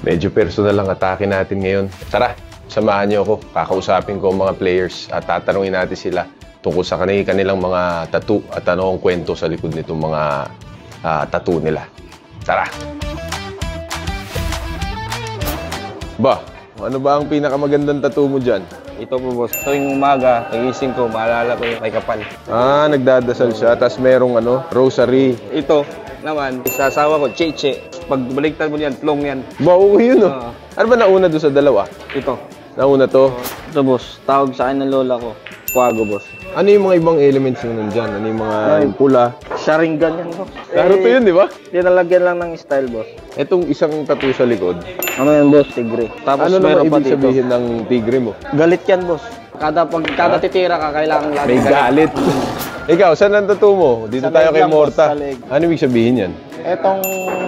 Medyo personal ang atake natin ngayon. Tara, samahan niyo ako. Kakausapin ko ang mga players at tatanungin natin sila tungkol sa kanilang mga tattoo at ano ang kwento sa likod nitong mga tattoo nila. Tara! Ba, ano ba ang pinakamagandang tattoo mo dyan? Ito po, boss. Tuwing umaga, nagising ko, maalala ko yung kay Kapal. Nagdadasal siya, tapos merong rosary. Ito naman, sa asawa ko, Cheche. Pag baliktad mo yan, plong yan. Bauko yun, no? Ano ba nauna doon sa dalawa? Ito. Nauna to? Ito, boss. Tawag sa akin ng lola ko. Kuwago, boss. Ano yung mga ibang elements yung nandyan? Ano yung mga yung pula? Sharingan yan, boss. Klaro to yun, di ba? Tinalagyan lang ng style, boss. Itong isang tattoo sa likod. Ano yan, boss? Tigre. Tapos Ano naman ibig dito sabihin ng tigre mo? Galit yan, boss. Kada titira ka, kailangan lagi May galit. Ikaw, saan ang tattoo mo? Dito Sa tayo leg kay lang, boss, Morta. sa leg. Ano ibig sabihin yan? Etong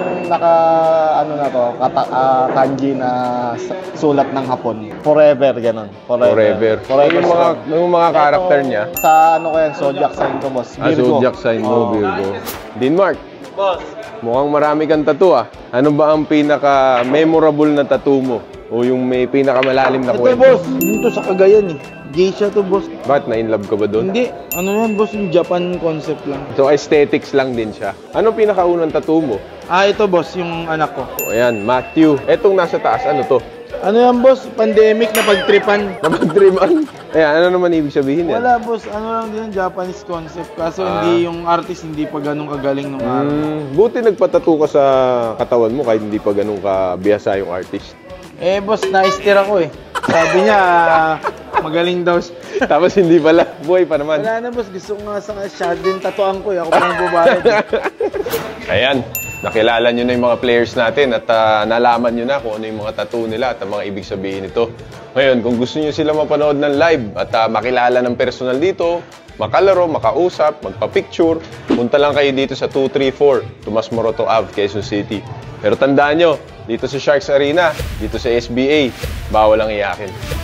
kanji na sulat ng Hapon. Forever, ganun. Forever. Yung mga karakter niya. Sa ano ko yan, zodiac sign ko, boss. Virgo. Zodiac sign mo, Virgo. Denmark. Boss. Mukhang marami kang tattoo, ah. Ano ba ang pinaka-memorable na tattoo mo? O yung may pinakamalalim na Ito, kwento? boss. Dito sa Cagayan, eh. Geisha to, boss. Bakit? Na-inlove ka ba doon? Hindi. Ano yan, boss? Yung Japan concept lang. So, aesthetics lang din siya. Anong pinakaunang tattoo mo? Ito, boss. Yung anak ko. O, ayan, Matthew. Etong nasa taas, ano to? Ano yan, boss? Pandemic na pagtripan. Napag-dreaman? Ayan, ano naman ibig sabihin yan? Wala, boss. Ano lang din, Japanese concept. Kaso hindi yung artist, hindi pa ganun kagaling nung araw. Buti nagpatattoo ka sa katawan mo kahit hindi pa ganun kabihasa yung artist. Boss, na-steer ako eh. Sabi niya, magaling daw siya. Tapos hindi pala, buhay pa naman. Wala na, boss. Gusto ko nga sa siya din tatuan ko eh. Ako pa nang bubayad. Ayan, nakilala nyo na yung mga players natin at nalaman nyo na kung ano yung mga tattoo nila at ang mga ibig sabihin nito. Ngayon, kung gusto nyo sila mapanood ng live at makilala ng personal dito, makalaro, makausap, magpa-picture, punta lang kayo dito sa 234 Tomas Morato Ave, Quezon City. Pero tandaan nyo, dito sa Sharks Arena, dito sa SBA, bawal ang iyakin.